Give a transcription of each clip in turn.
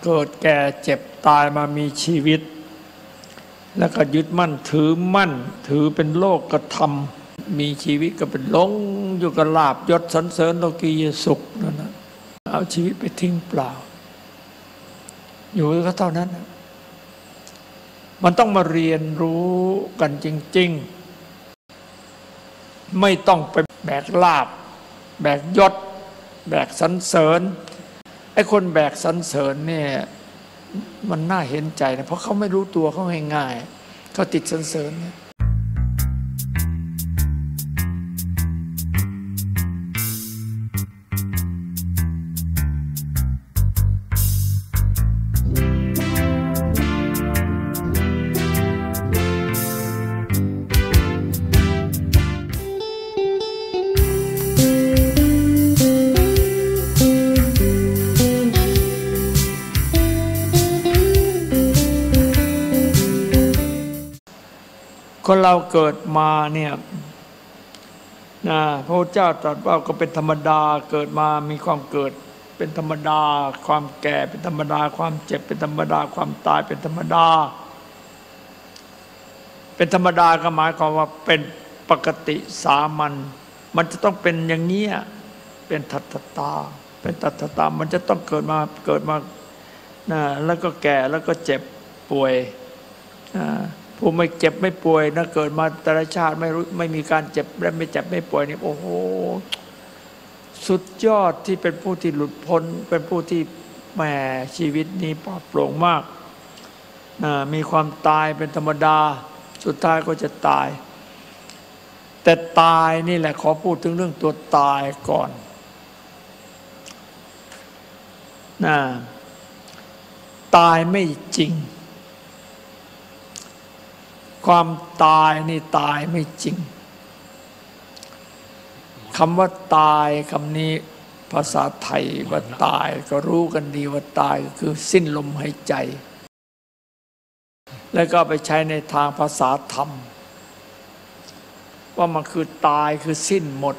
เกิดแก่เจ็บตายมามีชีวิตแล้วก็ยึดมั่นถือมั่นถือเป็นโลกธรรมมีชีวิตก็เป็นหลงอยู่กับลาภยศสรรเสริญโลกียสุขนั่นนะเอาชีวิตไปทิ้งเปล่าอยู่ก็เท่านั้นมันต้องมาเรียนรู้กันจริงๆไม่ต้องไปแบกลาภแบกยศแบกสรรเสริญไอ้คนแบกสรรเสริญเนี่ยมันน่าเห็นใจนะเพราะเขาไม่รู้ตัวเขาง่ายๆเขาติดสรรเสริญเนี่ยคนเราเกิดมาเนี่ยนะพระพุทธเจ้าตรัสว่าก็เป็นธรรมดาเกิดมามีความเกิดเป็นธรรมดาความแก่เป็นธรรมดาความเจ็บเป็นธรรมดาความตายเป็นธรรมดาเป็นธรรมดาก็หมายความว่าเป็นปกติสามัญมันจะต้องเป็นอย่างนี้เป็นทัตตาเป็นทัตตามันจะต้องเกิดมานะแล้วก็แก่แล้วก็เจ็บป่วยผู้ไม่เจ็บไม่ป่วยนะเกิดมาแต่ละชาติไม่มีการเจ็บและไม่เจ็บไม่ป่วยนี่โอ้โหสุดยอดที่เป็นผู้ที่หลุดพ้นเป็นผู้ที่แหมชีวิตนี้ปลอดโปร่งมากมีความตายเป็นธรรมดาสุดท้ายก็จะตายแต่ตายนี่แหละขอพูดถึงเรื่องตัวตายก่อนตายไม่จริงความตายนี่ตายไม่จริงคำว่าตายคำนี้ภาษาไทยว่าตายก็รู้กันดีว่าตายก็คือสิ้นลมหายใจแล้วก็ไปใช้ในทางภาษาธรรมว่ามันคือตายคือสิ้นหมด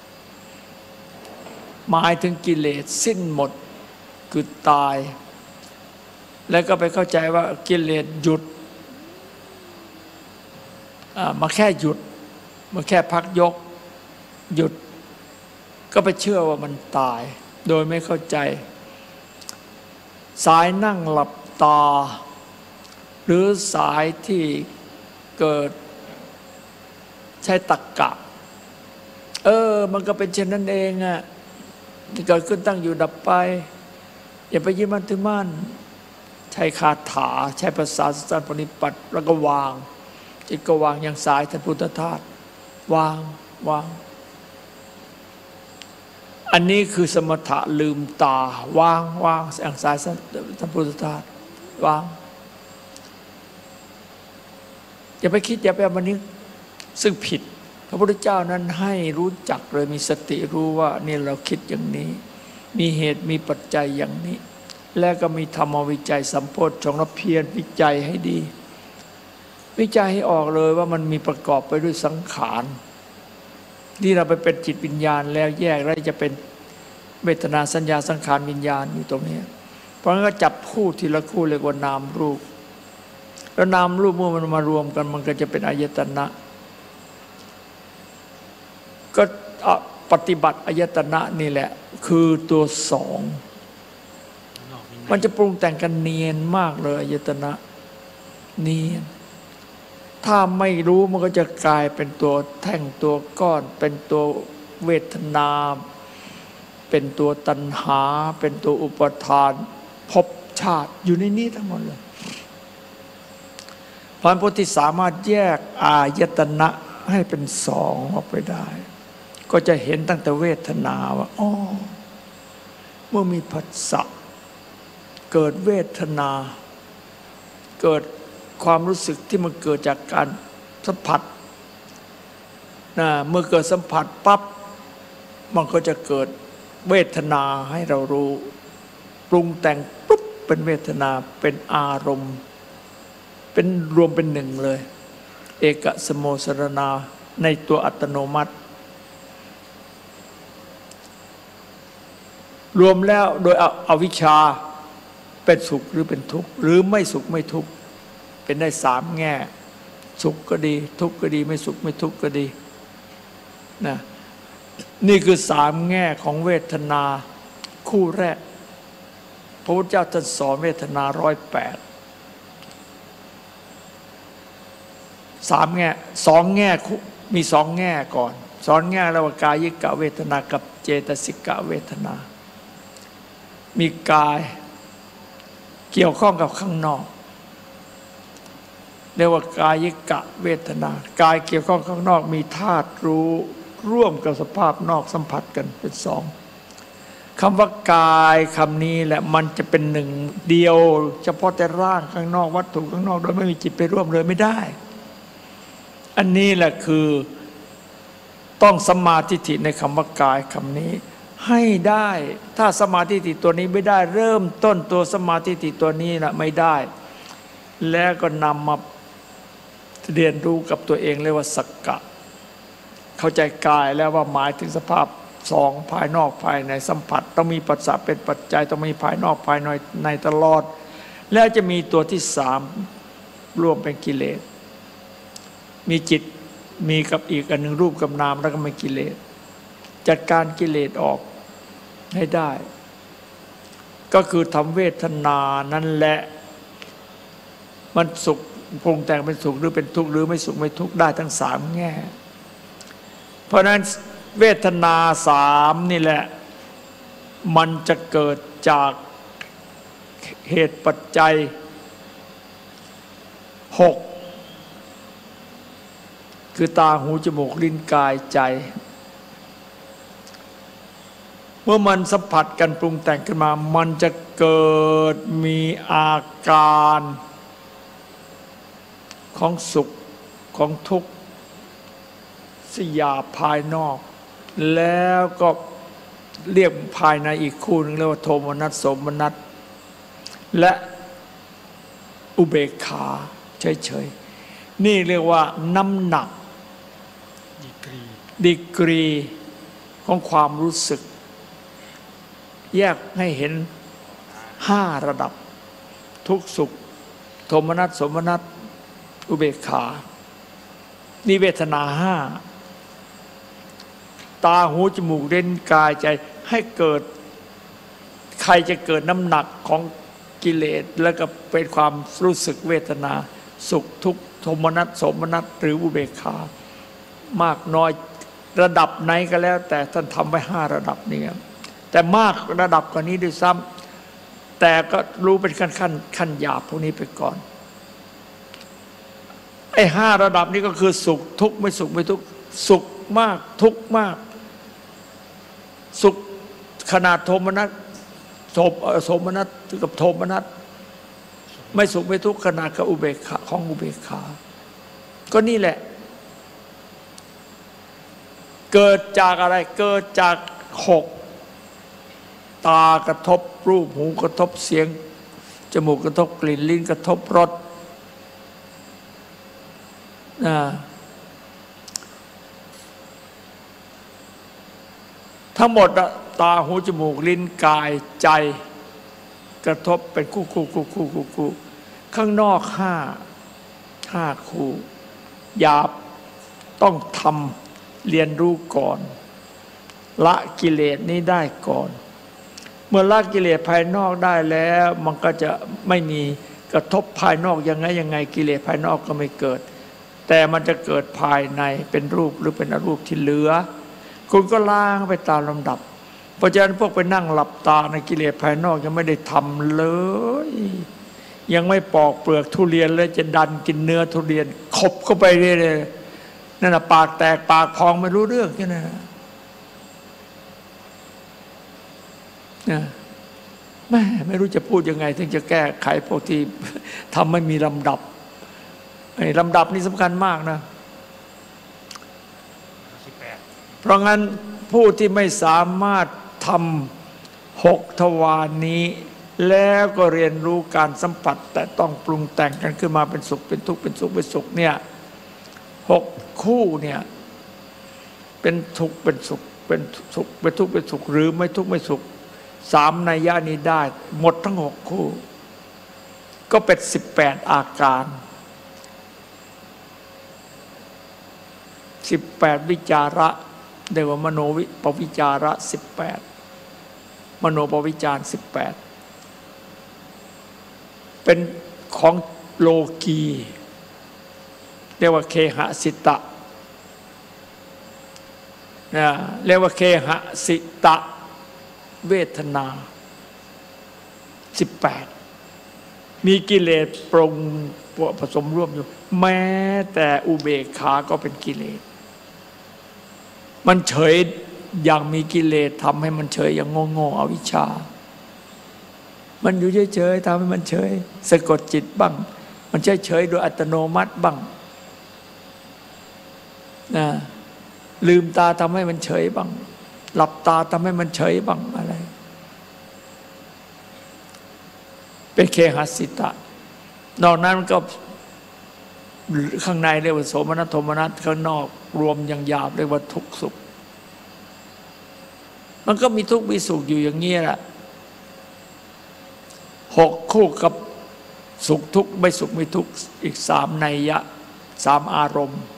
หมายถึงกิเลสสิ้นหมดคือตายแล้วก็ไปเข้าใจว่ากิเลสหยุดมาแค่หยุดมาแค่พักยกหยุดก็ไปเชื่อว่ามันตายโดยไม่เข้าใจสายนั่งหลับตาหรือสายที่เกิดใช้ตรรกะมันก็เป็นเช่นนั้นเองที่เกิดขึ้นตั้งอยู่ดับไปอย่าไปยึดมั่นถือมั่นใช้คาถาใช้ภาษาสันปณิปัติแล้วก็วางจิตก็วางอย่างสายท่านพุทธทาสวางอันนี้คือสมถะลืมตาวางอย่างสายท่านพุทธทาสวางอย่าไปคิดอย่าไปมันนี้ซึ่งผิดพระพุทธเจ้านั้นให้รู้จักเลยมีสติรู้ว่านี่เราคิดอย่างนี้มีเหตุมีปัจจัยอย่างนี้แล้วก็มีธรรมวิจัยสัมโพชฌงค์เพียรวิจัยให้ดีวิจัยให้ออกเลยว่ามันมีประกอบไปด้วยสังขารที่เราไปเป็นจิตวิญญาณแล้วแยกแล้วจะเป็นเวทนาสัญญาสังขารวิญญาณอยู่ตรงนี้เพราะงั้นก็จับคู่ทีละคู่เรียกว่านามรูปแล้วนามรูปเมื่อมันมารวมกันมันก็จะเป็นอายตนะก็ปฏิบัติอายตนะนี่แหละคือตัวสองมันจะปรุงแต่งกันเนียนมากเลยอายตนะเนียนถ้าไม่รู้มันก็จะกลายเป็นตัวแท่งตัวก้อนเป็นตัวเวทนาเป็นตัวตัณหาเป็นตัวอุปทานภพชาติอยู่ในนี้ทั้งหมดเลยพระพุทธที่สามารถแยกอายตนะให้เป็นสองออกไปได้ก็จะเห็นตั้งแต่เวทนาว่าเมื่อมีผัสสะเกิดเวทนาเกิดความรู้สึกที่มันเกิดจากการสัมผัสเมื่อเกิดสัมผัสปั๊บมันก็จะเกิดเวทนาให้เรารู้ปรุงแต่งปุ๊บเป็นเวทนาเป็นอารมณ์เป็นรวมเป็นหนึ่งเลยเอกสโมสรณาในตัวอัตโนมัติรวมแล้วโดยอวิชชาเป็นสุขหรือเป็นทุกข์หรือไม่สุขไม่ทุกข์เป็นได้สามแง่สุขก็ดีทุกข์ก็ดีไม่สุขไม่ทุกข์ก็ดีนะนี่คือสามแง่ของเวทนาคู่แรกพระพุทธเจ้าท่านสอนเวทนา108สามแง่สองแง่มีสองแง่ก่อนสอนแง่ระหว่างกายิกะเวทนากับเจตสิกะเวทนามีกายเกี่ยวข้องกับข้างนอกเรียกว่ากายิกะเวทนากายเกี่ยวข้องข้างนอกมีธาตุรู้ร่วมกับสภาพนอกสัมผัสกันเป็นสองคำว่ากายคำนี้แหละมันจะเป็นหนึ่งเดียวเฉพาะแต่ร่างข้างนอกวัตถุข้างนอกโดยไม่มีจิตไปร่วมเลยไม่ได้อันนี้แหละคือต้องสัมมาทิฏฐิในคำว่ากายคำนี้ให้ได้ถ้าสมาธิทิฏฐิตัวนี้ไม่ได้เริ่มต้นตัวสมาธิทิฏฐิตัวนี้นะไม่ได้แล้วก็นำมาเรียนรู้กับตัวเองเรียกว่าสักกะเข้าใจกายแล้วว่าหมายถึงสภาพสองภายนอกภายในสัมผัสต้องมีปัจจัยเป็นปัจจัยต้องมีภายนอกภายในตลอดแล้วจะมีตัวที่สามรวมเป็นกิเลสมีจิตมีกับอีกอันหนึ่งรูปกับนามแล้วก็เป็นกิเลสจัดการกิเลสออกให้ได้ก็คือทำเวทนานั่นแหละมันสุขปรุงแต่งเป็นสุขหรือเป็นทุกข์หรือไม่สุขไม่ทุกข์ได้ทั้งสามแง่เพราะนั้นเวทนาสามนี่แหละมันจะเกิดจากเหตุปัจจัยหกคือตาหูจมูกลิ้นกายใจเมื่อมันสัมผัสกันปรุงแต่งขึ้นมามันจะเกิดมีอาการของสุขของทุกข์สยาภายนอกแล้วก็เรียกภายในอีกคู่หนึ่งเรียกว่าโทมนัสโสมนัสและอุเบกขาเฉยๆนี่เรียกว่าน้ำหนักดีกรีของความรู้สึกแยกให้เห็น5ระดับทุกข์สุขโทมนัสโสมนัสอุเบกขานี่เวทนา5ตาหูจมูกลิ้นกายใจให้เกิดใครจะเกิดน้ำหนักของกิเลสแล้วก็เป็นความรู้สึกเวทนาสุขทุกข์โทมนัสโสมนัสหรืออุเบกขามากน้อยระดับไหนก็แล้วแต่ท่านทำไว้5ระดับนี้แต่มากระดับกว่านี้ด้วยซ้ำแต่ก็รู้เป็นขั้นหยาบพวกนี้ไปก่อนไอ้5ระดับนี้ก็คือสุขทุกข์ไม่สุขไม่ทุกข์สุขมากทุกข์มากสุขขนาดโทมนัสโสมนัสกับโทมนัสไม่สุขไม่ทุกข์ขนาดกับอุเบกขาของอุเบกขาก็นี่แหละเกิดจากอะไรเกิดจาก6ตากระทบรูปหูกระทบเสียงจมูกกระทบกลิ่นลิ้นกระทบรสทั้งหมดตาหูจมูกลิ้นกายใจกระทบเป็นคู่ข้างนอก5คู่หยาบต้องทำเรียนรู้ก่อนละกิเลสนี้ได้ก่อนเมื่อละกิเลสภายนอกได้แล้วมันก็จะไม่มีกระทบภายนอกยังไงกิเลสภายนอกก็ไม่เกิดแต่มันจะเกิดภายในเป็นรูปหรือเป็นอรูปที่เหลือคุณก็ล้างไปตามลำดับเพราะฉะนั้นพวกไปนั่งหลับตาในกิเลสภายนอกยังไม่ได้ทำเลยยังไม่ปอกเปลือกทุเรียนเลยจะดันกินเนื้อทุเรียนขบเข้าไปเรื่อยๆนั่นน่ะปากแตกปากพองไม่รู้เรื่องแค่นั้นนะแม่ไม่รู้จะพูดยังไงถึงจะแก้ไขพวกที่ทำไม่มีลำดับลำดับนี่สำคัญมากนะเพราะงั้นผู้ที่ไม่สามารถทำ6ทวารนี้แล้วก็เรียนรู้การสัมผัสแต่ต้องปรุงแต่งกันขึ้นมาเป็นสุขเป็นทุกข์เป็นสุขเป็นสุขเนี่ย6คู่เนี่ยเป็นทุกข์เป็นสุขเป็นสุขเป็นทุกข์เป็นสุขหรือไม่ทุกข์ไม่สุข3นัยยะนี้ได้หมดทั้ง6คู่ก็เป็น18อาการ18วิจาระเรียกว่ามโนปวิจาระ18มโนปวิจาร18เป็นของโลกีเรียกว่าเคหสิตะนะเรียกว่าเคหสิตะเวทนา18มีกิเลสปรุงผสมร่วมอยู่แม้แต่อุเบกขาก็เป็นกิเลสมันเฉยอย่างมีกิเลสทำให้มันเฉยอย่างโง่ๆอวิชชามันอยู่เฉยๆทำให้มันเฉยสะกดจิตบ้างมันเฉยๆโดยอัตโนมัติบ้างนะลืมตาทำให้มันเฉยบ้างหลับตาทำให้มันเฉยบ้างอะไรเป็นเคหสิตะนอกนั้นมันก็ข้างในเรียกว่าโสมนัสโทมนัสข้างนอกรวมอย่างหยาบเรียกว่าทุกข์สุขมันก็มีทุกข์มีสุขอยู่อย่างนี้แหละ6คู่กับสุขทุกข์ไม่สุขไม่ทุกข์อีก3นัยยะ3อารมณ์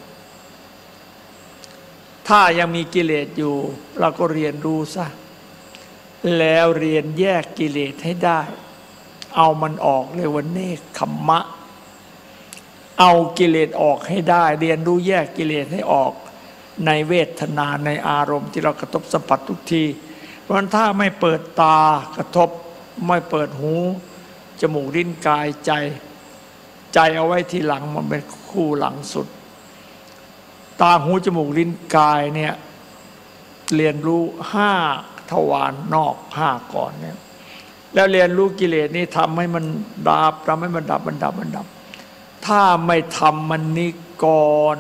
ถ้ายังมีกิเลสอยู่เราก็เรียนรู้ซะแล้วเรียนแยกกิเลสให้ได้เอามันออกเรียกว่าเนกขัมมะเอากิเลสออกให้ได้เรียนรู้แยกกิเลสให้ออกในเวทนาในอารมณ์ที่เรากระทบสัมผัสทุกทีเพราะฉะนั้นถ้าไม่เปิดตากระทบไม่เปิดหูจมูกลิ้นกายใจเอาไว้ทีหลังมันเป็นคู่หลังสุดตาหูจมูกลิ้นกายเนี่ยเรียนรู้5ทวารนอก5ก่อนเนี่ยแล้วเรียนรู้กิเลสนี้ทำให้มันดับทำให้มันดับมันดับถ้าไม่ทำมันนี้ก่อน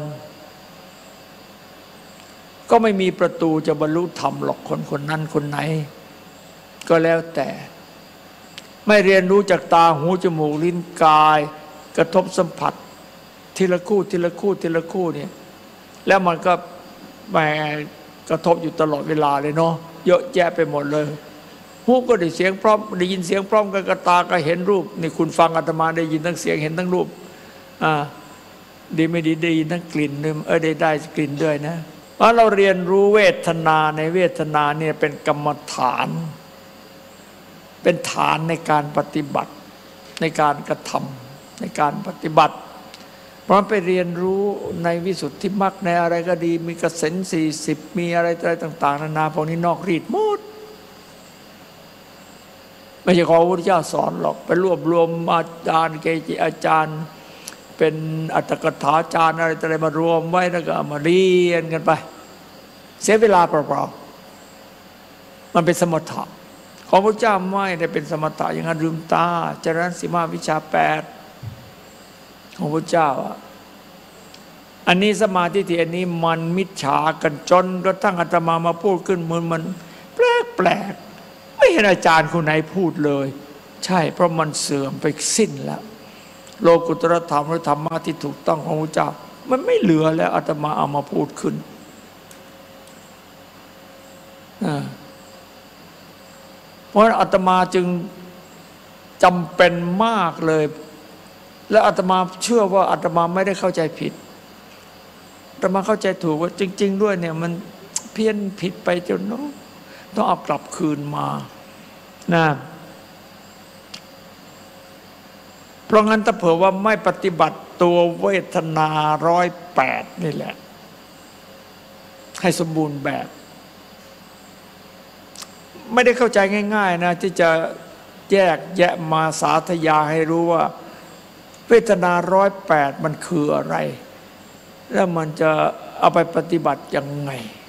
ก็ไม่มีประตูจะบรรลุธรรมหรอกคนนั้นคนไหนก็แล้วแต่ไม่เรียนรู้จากตาหูจมูกลิ้นกายกระทบสัมผัสทีละคู่ทีละคู่ทีละคู่เนี่ยแล้วมันก็มากระทบอยู่ตลอดเวลาเลยเนาะเยอะแยะไปหมดเลยหูก็ได้เสียงพร้อมได้ยินเสียงพร้อมกันกับตาก็เห็นรูปนี่คุณฟังอาตมาได้ยินทั้งเสียงเห็นทั้งรูปดีไม่ดีได้ยินทั้งกลิ่นด้วยได้กลิ่นด้วยนะเพราะเราเรียนรู้เวทนาในเวทนาเนี่ยเป็นกรรมฐานเป็นฐานในการปฏิบัติในการกระทำในการปฏิบัติเพราะไปเรียนรู้ในวิสุทธิมรรคในอะไรก็ดีมีกสิณ40มีอะไรต่างๆนานาพวกนี้นอกรีดหมดไม่ใช่ของพระพุทธเจ้าสอนหรอกไปรวบรวมอาจารย์เกจิอาจารย์เป็นอัตถกถาจารย์อะไรมารวมไว้แล้วก็มาเรียนกันไปเสียเวลาเปล่าๆมันเป็นสมถะของพระเจ้าไม่ได้เป็นสมถะอย่างนั้นลืมตาเจริญสีมาวิชา8ของพระเจ้าอันนี้สมาธิที่อันนี้มันมิจฉากันจนกระทั่งอาตมาพูดขึ้นมันแปลกไม่เห็นอาจารย์คนไหนพูดเลยใช่เพราะมันเสื่อมไปสิ้นแล้วโลกุตรธรรมหรือธรรมะที่ถูกต้องของพระเจ้ามันไม่เหลือแล้วอาตมาเอามาพูดขึ้นเพราะอาตมาจึงจำเป็นมากเลยและอาตมาเชื่อว่าอาตมาไม่ได้เข้าใจผิดอาตมาเข้าใจถูกว่าจริงๆด้วยเนี่ยมันเพี้ยนผิดไปจนต้องเอากลับคืนมานะเพราะงั้นถ้าเผื่อว่าไม่ปฏิบัติตัวเวทนา108นี่แหละให้สมบูรณ์แบบไม่ได้เข้าใจง่ายๆนะที่จะแยกแยะมาสาธยายให้รู้ว่าเวทนา108มันคืออะไรแล้วมันจะเอาไปปฏิบัติยังไง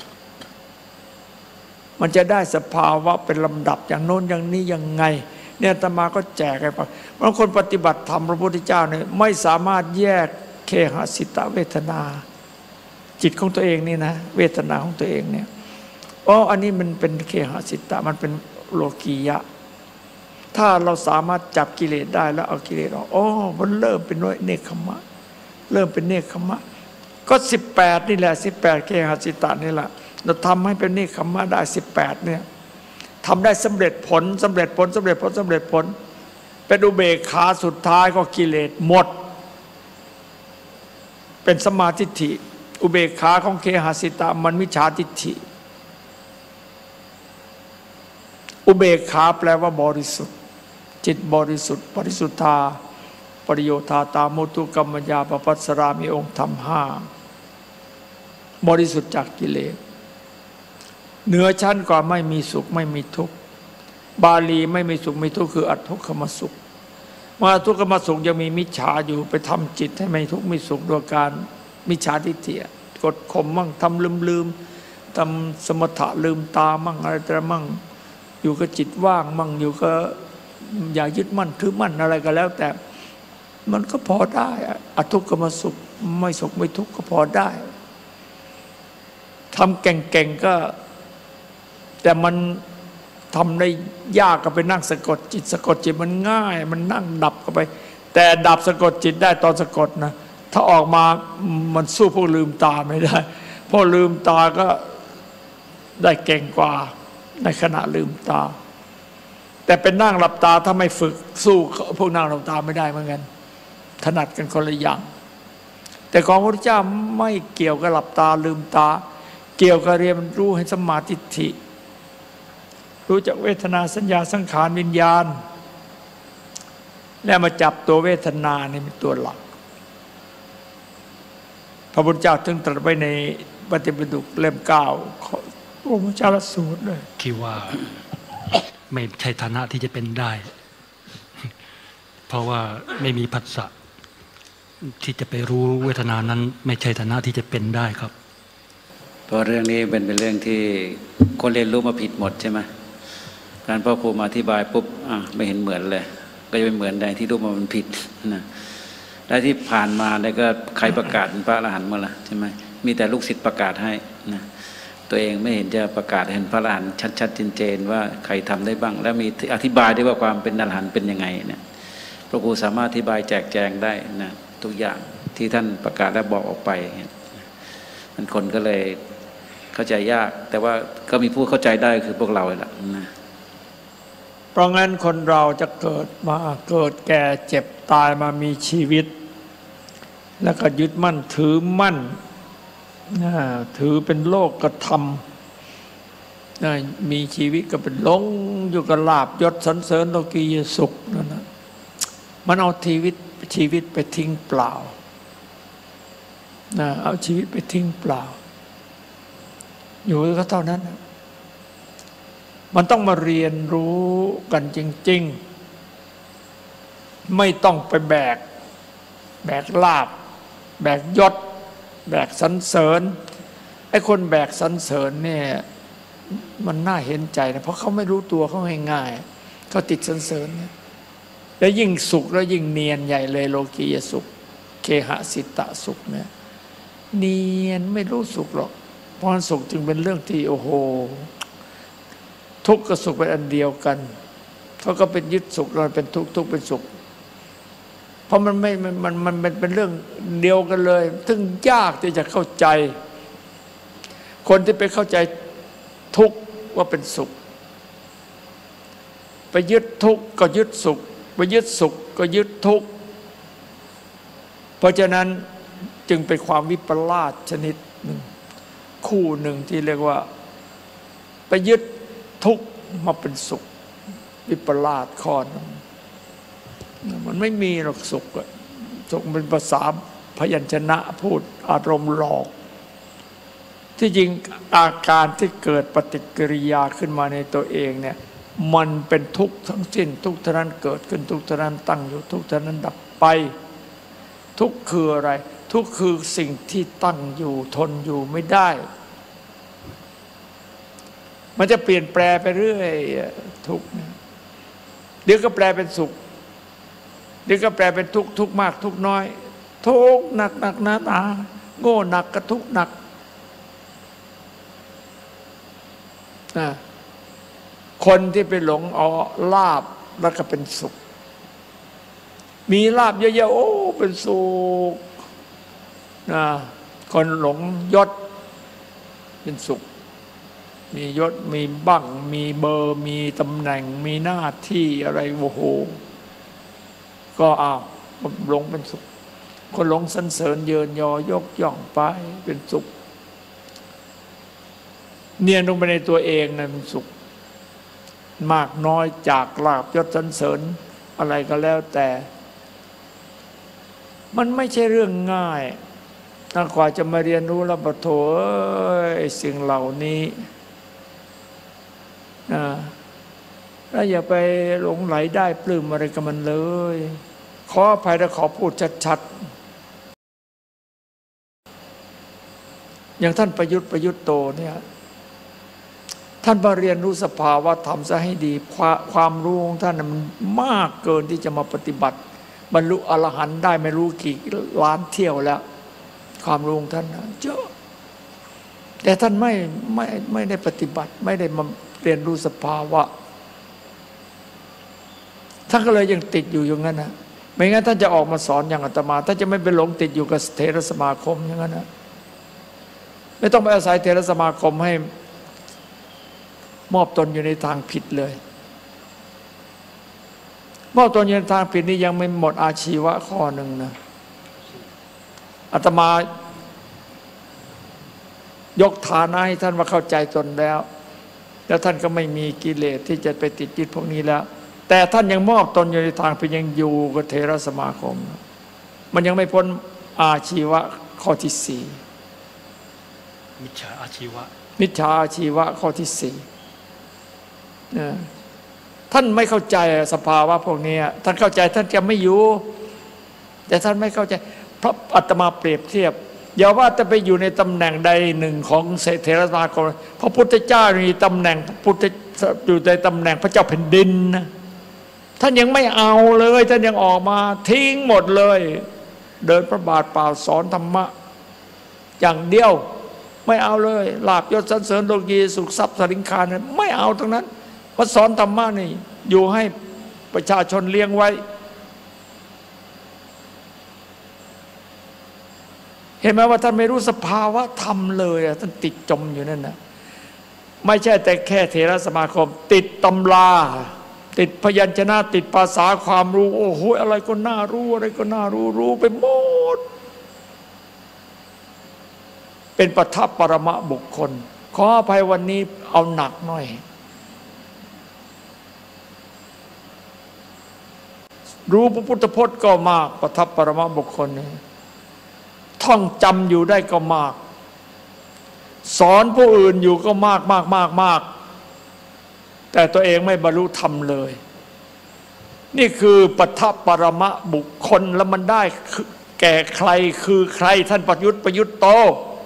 มันจะได้สภาวะเป็นลำดับอย่างโน้นอย่างนี้ยังไงเนี่ยอาตมาก็แจกให้ฟังบางคนปฏิบัติธรรมพระพุทธเจ้าเนี่ยไม่สามารถแยกเคหสิตเวทนาจิตของตัวเองนี่นะเวทนาของตัวเองเนี่ยอันนี้มันเป็นเคหสิตมันเป็นโลกียะถ้าเราสามารถจับกิเลสได้แล้วเอากิเลสออกมันเริ่มเป็นเนกขัมมะเริ่มเป็นเนกขัมมะก็18นี่แหละ18เคหสิตนี่แหละเราทำให้เป็นเนกขัมมะได้18เนี่ยทำได้สำเร็จผลเป็นอุเบกขาสุดท้ายก็กิเลสหมดเป็นสัมมาทิฏฐิอุเบกขาของเคหสิตามันมิจฉาทิฏฐิอุเบกขาแปลว่าบริสุทธิ์จิตบริสุทธิ์ปริสุทธาปริโยธาตามุตุกรรมญาปปัสสรามีองค์ธรรมห้าบริสุทธิ์จากกิเลสเหนือชั้นกว่าไม่มีสุขไม่มีทุกข์บาลีไม่มีสุขไม่ทุกข์คืออัตทุกขมสุขมาทุกขมสุขยังมีมิจฉาอยู่ไปทำจิตให้ไม่ทุกข์ไม่สุขโดยการมิจฉาทิฏฐิกดข่มมั่งทำลืมทำสมถะลืมตามั่งอะไรแต่มั่งอยู่กับจิตว่างมั่งอยู่ก็อย่ายึดมั่นถือมั่นอะไรก็แล้ว แต่มันก็พอได้อทุกขมสุขไม่สุขไม่ทุกข์ก็พอได้ทำเก่งๆก็แต่มันทำได้ยากก็ไปนั่งสะกดจิตสะกดจิตมันง่ายมันนั่งดับเข้าไปแต่ดับสะกดจิตได้ตอนสะกดนะถ้าออกมามันสู้พวกลืมตาไม่ได้พอลืมตาก็ได้เก่งกว่าในขณะลืมตาแต่เป็นนั่งหลับตาถ้าไม่ฝึกสู้พวกนั่งหลับตาไม่ได้เหมือนกันถนัดกันคนละอย่างแต่ของพระพุทธเจ้าไม่เกี่ยวกับหลับตาลืมตาเกี่ยวกับเรียนรู้ให้สัมมาทิฏฐิรู้จักเวทนาสัญญาสังขารวิญญาณแล้วมาจับตัวเวทนานี่เป็นตัวหลักพระพุทธเจ้าถึงตรัสไว้ในปฏิปิฎกเล่ม 9พระพุทธเจ้าสูตรเลยคิดว่าไม่ใช่ฐานะที่จะเป็นได้เพราะว่าไม่มีผัสสะที่จะไปรู้เวทนานั้นไม่ใช่ฐานะที่จะเป็นได้ครับเพราะเรื่องนี้เป็นเรื่องที่คนเรียนรู้มาผิดหมดใช่ไหมการพ่อครูมาอธิบายปุ๊บไม่เห็นเหมือนเลยก็จะเป็นเหมือนใดที่รู้มามันผิดนะและที่ผ่านมาเนี่ยก็ใครประกาศเป็นพระอรหันต์มาละใช่ไหมมีแต่ลูกศิษย์ประกาศให้นะตัวเองไม่เห็นจะประกาศเห็นพระอรหันต์ชัดๆเจนๆว่าใครทำได้บ้างแล้วมีอธิบายได้ว่าความเป็นอรหันต์เป็นยังไงเนี่ยพระครูสามารถอธิบายแจกแจงได้นะทุกอย่างที่ท่านประกาศและบอกออกไปมันคนก็เลยเข้าใจยากแต่ว่าก็มีผู้เข้าใจได้คือพวกเราแหละนะเพราะงั้นคนเราจะเกิดมาเกิดแก่เจ็บตายมามีชีวิตแล้วก็ยึดมั่นถือมั่นถือเป็นโลกธรรมมีชีวิตก็เป็นหลงอยู่กับลาภยศสรรเสริญโลกียสุขนั่นนะมันเอาชีวิตไปทิ้งเปล่าเอาชีวิตไปทิ้งเปล่าอยู่ก็เท่านั้นมันต้องมาเรียนรู้กันจริงๆไม่ต้องไปแบกลาภแบกยศแบกสรรเสริญไอ้คนแบกสรรเสริญเนี่ยมันน่าเห็นใจนะเพราะเขาไม่รู้ตัวเขาง่ายๆเขาติดสรรเสริญเนี่ยแล้วยิ่งสุขแล้วยิ่งเนียนใหญ่เลยโลกียสุขเคหสิตะสุขเนี่ยเนียนไม่รู้สุขหรอกเพราะสุขจึงเป็นเรื่องที่โอ้โหทุกข์กับสุขเป็นอันเดียวกันเขาก็เป็นยึดสุขเราเป็นทุกข์ทุกข์เป็นสุขเพราะมันเป็นเรื่องเดียวกันเลยซึ่งยากที่จะเข้าใจคนที่ไปเข้าใจทุกข์ว่าเป็นสุขไปยึดทุกข์ก็ยึดสุขไปยึดสุขก็ยึดทุกข์เพราะฉะนั้นจึงเป็นความวิปลาสชนิดหนึ่งคู่หนึ่งที่เรียกว่าไปยึดทุกข์มาเป็นสุขวิปลาสข้อนึงมันไม่มีหรอกสุขสุขเป็นภาษาพยัญชนะพูดอารมณ์หลอกที่จริงอาการที่เกิดปฏิกิริยาขึ้นมาในตัวเองเนี่ยมันเป็นทุกข์ทั้งสิ้นทุกข์เท่านั้นเกิดขึ้นทุกข์เท่านั้นตั้งอยู่ทุกข์เท่านั้นดับไปทุกข์คืออะไรทุกข์คือสิ่งที่ตั้งอยู่ทนอยู่ไม่ได้มันจะเปลี่ยนแปลไปเรื่อยทุกข์เดี๋ยวก็แปลเป็นสุขเดี๋ยวก็แปลเป็นทุกข์ทุกข์มากทุกข์น้อยทุกข์หนักหนาโง่หนักก็ทุกข์หนักคนที่ไปหลงเอาลาภแล้วก็เป็นสุขมีลาภเยอะๆโอ้เป็นสุขคนหลงยศเป็นสุขมียศมีบั้งมีเบอร์มีตำแหน่งมีหน้าที่อะไรโอ้โหก็หลงเป็นสุขคนหลงสรรเสริญเยินยอยกย่องไปเป็นสุขเนียนลงไปในตัวเองนะเป็นสุขมากน้อยจากลาภยศสรรเสริญอะไรก็แล้วแต่มันไม่ใช่เรื่องง่ายถ้ากว่าจะมาเรียนรู้แล้วปะโถสิ่งเหล่านี้นะแล้วอย่าไปหลงไหลได้ปลื้มอะไรกับมันเลยขออภัยและขอพูดชัดๆอย่างท่านประยุทธ์โตเนี่ยท่านมาเรียนรู้สภาวะธรรมซะให้ดีความรู้ของท่านมันมากเกินที่จะมาปฏิบัติบรรลุอรหันต์ได้ไม่รู้กี่ล้านเที่ยวแล้วความรู้ของท่านเยอะแต่ท่านไม่ได้ปฏิบัติไม่ได้มาเรียนรู้สภาวะท่านก็เลยยังติดอยู่อย่างนั้นนะไม่งั้นท่านจะออกมาสอนอย่างอาตมาท่านจะไม่ไปหลงติดอยู่กับเถรสมาคมอย่างนั้นนะไม่ต้องไปอาศัยเถรสมาคมให้มอบตนอยู่ในทางผิดเลยมอบตนอยู่ในทางผิดนี้ยังไม่หมดอาชีวะข้อหนึ่งนะอาตมายกฐานะให้ท่านว่าเข้าใจตนแล้วท่านก็ไม่มีกิเลสที่จะไปติดยึดพวกนี้แล้วแต่ท่านยังมอบตนอยู่ในทางผิดยังอยู่กับเถรสมาคมมันยังไม่พ้นอาชีวะข้อที่สี่มิจฉาอาชีวะข้อที่สี่ท่านไม่เข้าใจสภาวะพวกนี้ท่านเข้าใจท่านจะไม่อยู่แต่ท่านไม่เข้าใจเพราะอาตมาเปรียบเทียบอย่าว่าจะไปอยู่ในตำแหน่งใดหนึ่งของเถรสมาคมพระพุทธเจ้ามีตำแหน่งอยู่ในตำแหน่งพระเจ้าแผ่นดินนะท่านยังไม่เอาเลยท่านยังออกมาทิ้งหมดเลยเดินพระบาทเปล่าสอนธรรมะอย่างเดียวไม่เอาเลยลาภยศสรรเสริญโลกีสุขทรัพย์สริงคารไม่เอาทั้งนั้นพระสอนธรรมะนี่อยู่ให้ประชาชนเลี้ยงไว้เห็นไหมว่าท่านไม่รู้สภาวะธรรมเลยท่านติดจมอยู่นั่นนะไม่ใช่แต่แค่เถรสมาคมติดตำราติดพยัญชนะติดภาษาความรู้โอ้โหอะไรก็น่ารู้อะไรก็น่ารู้ไปหมดเป็นปัทภปรมะบุคคลขออภัยวันนี้เอาหนักหน่อยรู้พระพุทธพจน์ก็มากปัทภปรมะบุคคลนี่ท่องจำอยู่ได้ก็มากสอนผู้อื่นอยู่ก็มากแต่ตัวเองไม่บรรลุธรรมเลยนี่คือปัทภปรมะบุคคลแล้วมันได้แก่ใครคือใครท่านประยุทธ์โต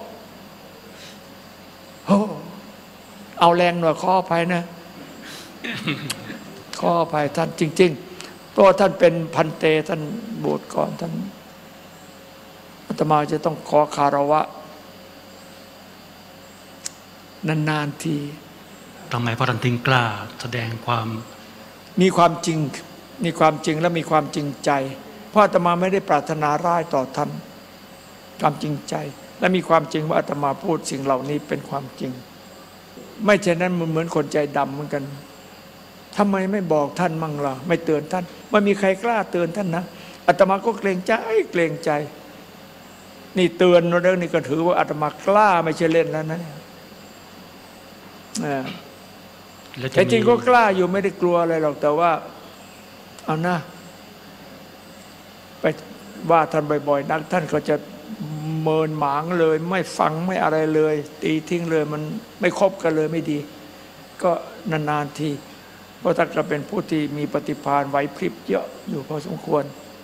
เอาแรงหน่อยขออภัยนะขออภัยท่านจริงๆเพราะท่านเป็นพันเตท่านบวชก่อนท่านอาตมาจะต้องขอคารวะนานๆทีทำไมพระท่านถึงกล้าแสดงความมีความจริงและมีความจริงใจเพราะอาตมาไม่ได้ปรารถนาร้ายต่อท่านความจริงใจและมีความจริงว่าอาตมาพูดสิ่งเหล่านี้เป็นความจริงไม่เช่นนั้นมันเหมือนคนใจดำเหมือนกันทำไมไม่บอกท่านมั่งล่ะไม่เตือนท่านไม่มีใครกล้าเตือนท่านนะอาตมาก็เกรงใจนี่เตือนเรื่องนี้ก็ถือว่าอาตมากล้าไม่ใช่เล่นแล้วนะแต่จริงก็กล้าอยู่ไม่ได้กลัวอะไรหรอกแต่ว่าเอานะไปว่าท่านบ่อยๆนักท่านก็จะเมินหมางเลยไม่ฟังไม่อะไรเลยตีทิ้งเลยมันไม่คบกันเลยไม่ดีก็นานๆทีเพราะท่านก็เป็นผู้ที่มีปฏิภาณไหวพริบเยอะอยู่พอสมควร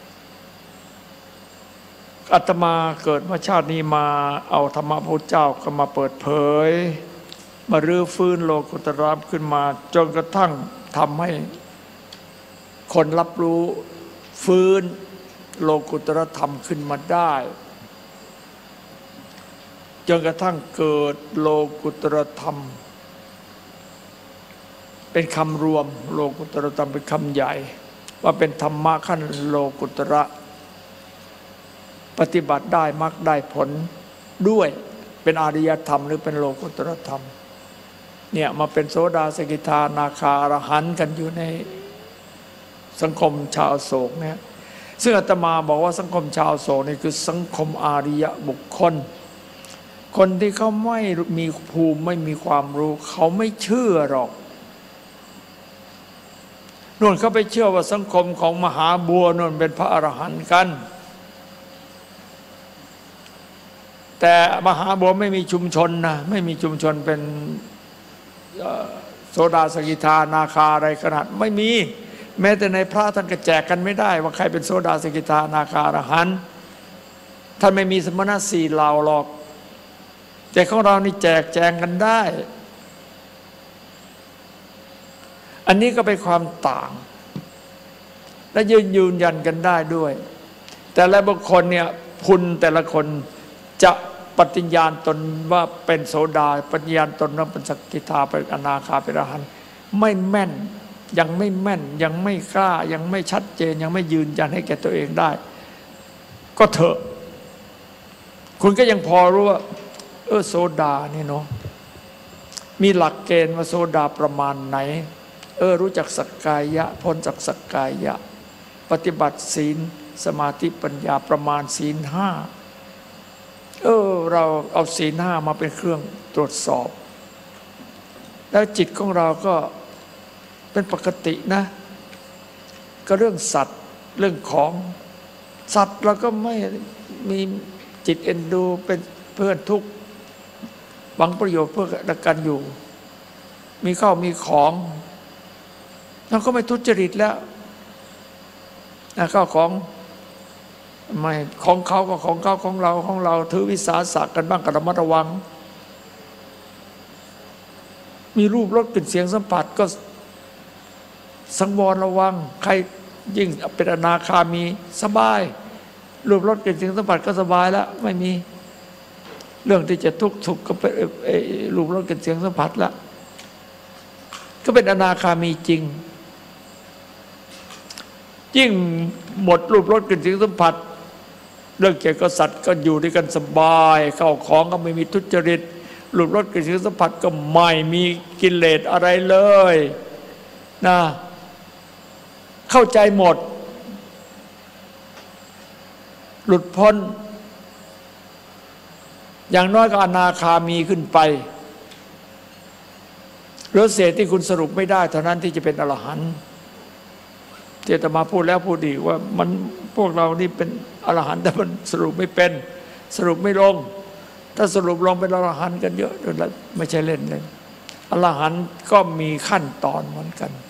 อาตมาเกิดมาชาตินี้มาเอาธรรมะพระเจ้าก็มาเปิดเผยมารื้อฟื้นโลกุตตรธรรมขึ้นมาจนกระทั่งทำให้คนรับรู้ฟื้นโลกุตตรธรรมขึ้นมาได้จนกระทั่งเกิดโลกุตตรธรรมเป็นคำรวมโลกุตตรธรรมเป็นคำใหญ่ว่าเป็นธรรมะขั้นโลกุตตระปฏิบัติได้มรรคได้ผลด้วยเป็นอริยธรรมหรือเป็นโลกุตตรธรรมเนี่ยมาเป็นโสดาสกิทานาคาอรหันต์กันอยู่ในสังคมชาวโศกเนี่ยซึ่งอาตมาบอกว่าสังคมชาวโศกนี่คือสังคมอาริยบุคคล คนที่เขาไม่มีภูมิไม่มีความรู้เขาไม่เชื่อหรอกนู่นเขาไปเชื่อว่าสังคมของมหาบัวนู่นเป็นพระอรหันต์กันแต่มหาบัวไม่มีชุมชนนะไม่มีชุมชนเป็นโสดาสกิทานาคาอะไรขนาดไม่มีแม้แต่ในพระท่านก็แจกกันไม่ได้ว่าใครเป็นโสดาสกิทานาคาอรหันต์ท่านไม่มีสมณะสี่เหล่าหรอกแต่ของเรานี่แจกแจงกันได้อันนี้ก็เป็นความต่างและยืนยันกันได้ด้วยแต่ละบุคคลเนี่ยคุณแต่ละคนจะปฏิญญาณตนว่าเป็นโสดาปฏิญญาณตนว่าเป็นสกิทาเป็นอนาคาเป็นอรหันต์ไม่แม่นยังไม่แม่นยังไม่กล้ายังไม่ชัดเจนยังไม่ยืนยันให้แก่ตัวเองได้ก็เถอะคุณก็ยังพอรู้ว่าโสดานี่เนาะมีหลักเกณฑ์ว่าโสดาประมาณไหนรู้จักสักกายะพ้นจากสักกายะปฏิบัติศีลสมาธิปัญญาประมาณศีลห้าเราเอาศีลห้ามาเป็นเครื่องตรวจสอบแล้วจิตของเราก็เป็นปกตินะก็เรื่องสัตว์เรื่องของสัตว์เราก็ไม่มีจิตเอ็นดูเป็นเพื่อนทุกข์หวังประโยชน์เพื่อกันอยู่มีข้าวมีของเราก็ไม่ทุจริตแล้วข้าวของไม่ของเขาก็ของเขาของเราถือวิสาสะกันบ้างก็ระมัดระวังมีรูปรสกลิ่นเสียงสัมผัสก็สังวรระวังใครยิ่งเป็นอนาคามีสบายรูปรสกลิ่นเสียงสัมผัสก็สบายแล้วไม่มีเรื่องที่จะทุกข์สุขก็เป็นรูปรสกลิ่นเสียงสัมผัสแล้วก็เป็นอนาคามีจริงยิ่งหมดรูปรสกลิ่นเสียงสัมผัสเรื่องเกี่ยวกับสัตว์ก็อยู่ด้วยกันสบายเข้าของก็ไม่มีทุจริตรูปรสกลิ่นเสียงสัมผัสก็ไม่มีกิเลสอะไรเลยนะเข้าใจหมดหลุดพ้นอย่างน้อยก็อนาคามีขึ้นไปเหลือเศษที่คุณสรุปไม่ได้เท่านั้นที่จะเป็นอรหันต์ที่อาตมาพูดแล้วพูดอีกว่ามันพวกเรานี่เป็นอรหันต์แต่มันสรุปไม่เป็นสรุปไม่ลงถ้าสรุปลงเป็นอรหันต์กันเยอะไม่ใช่เล่นเลยอรหันต์ก็มีขั้นตอนเหมือนกัน